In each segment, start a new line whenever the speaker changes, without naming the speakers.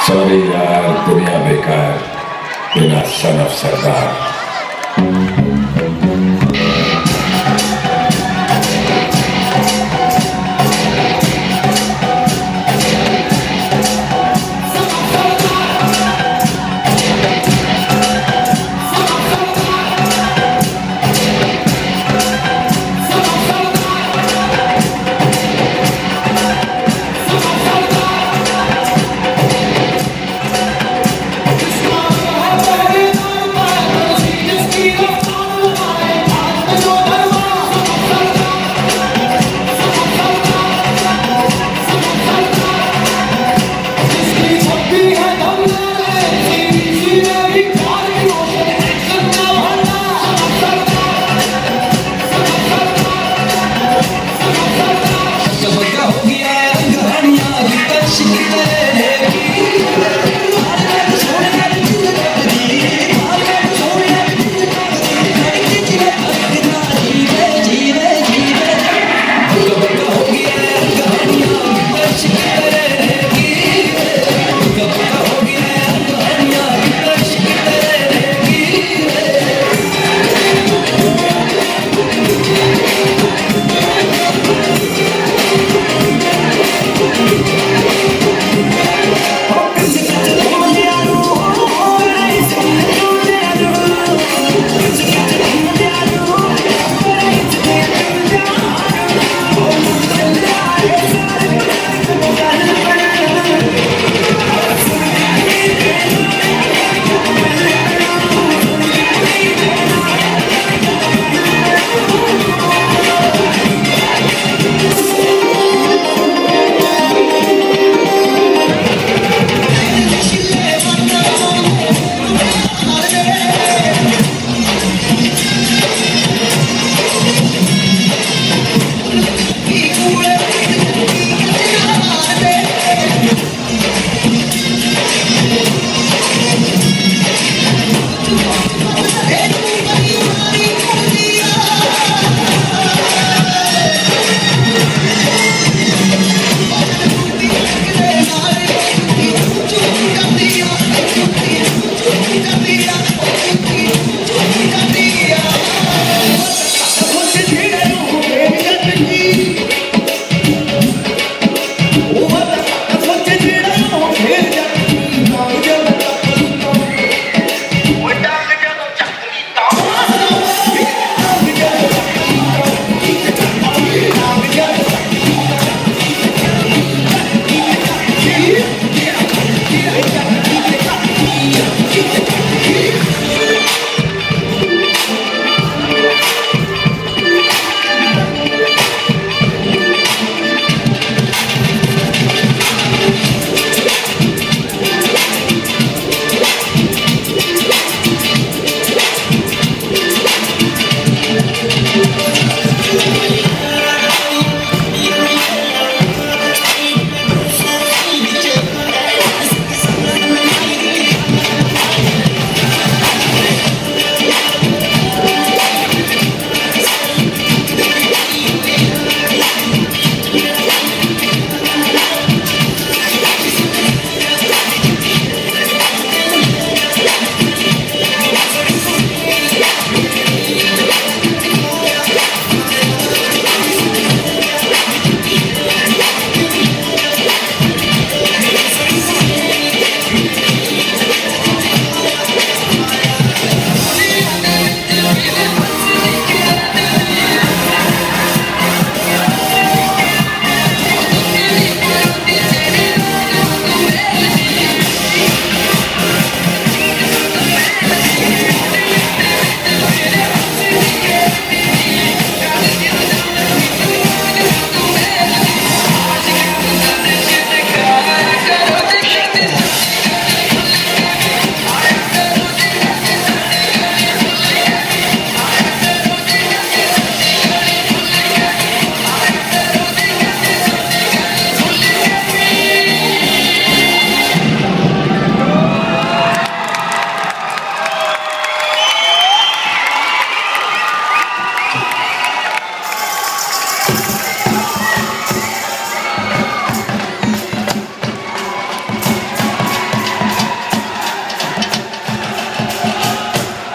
Sorry यार दुनिया बेकार बिना सनफ सरदार।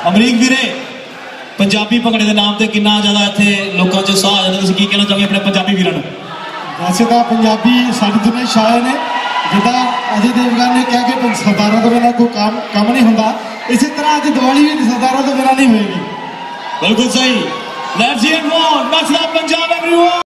ਅਮਰੀਕ ਵੀਰੇ ਪੰਜਾਬੀ ਭੰਗੜੇ ਦੇ ਨਾਮ ਤੇ ਕਿੰਨਾ ਜ਼ਿਆਦਾ ਇੱਥੇ ਲੋਕਾਂ 'ਚ ਉਤਸ਼ਾਹ ਆ ਜਾਂਦਾ, ਤੁਸੀਂ ਕੀ ਕਹਿਣਾ ਚਾਹੋਗੇ ਆਪਣੇ ਪੰਜਾਬੀ ਵੀਰਾਂ ਨੂੰ?
ਵੈਸੇ ਤਾਂ ਪੰਜਾਬੀ ਸਾਡੀ ਦੁਨੀਆ ਸ਼ਾਇਰ ਨੇ, ਜਿੱਦਾਂ ਅਜੇ ਦੇਵਗਨ ਨੇ ਕਿਹਾ ਕਿ ਸਰਦਾਰਾਂ ਤੋਂ ਬਿਨਾਂ ਕੋਈ ਕੰਮ ਨਹੀਂ ਹੁੰਦਾ, ਇਸੇ ਤਰ੍ਹਾਂ ਅੱਜ ਦੀਵਾਲੀ ਵੀ ਸਰਦਾਰਾਂ ਤੋਂ ਬਿਨਾਂ ਨਹੀਂ ਹੋਏਗੀ।
ਬਿਲਕੁਲ ਸਹੀ। ਲੈਟਸ ਹੀਅਰ ਮੋਰ, ਨੱਚਦਾ ਪੰਜਾਬ ਐਵਰੀਵਨ।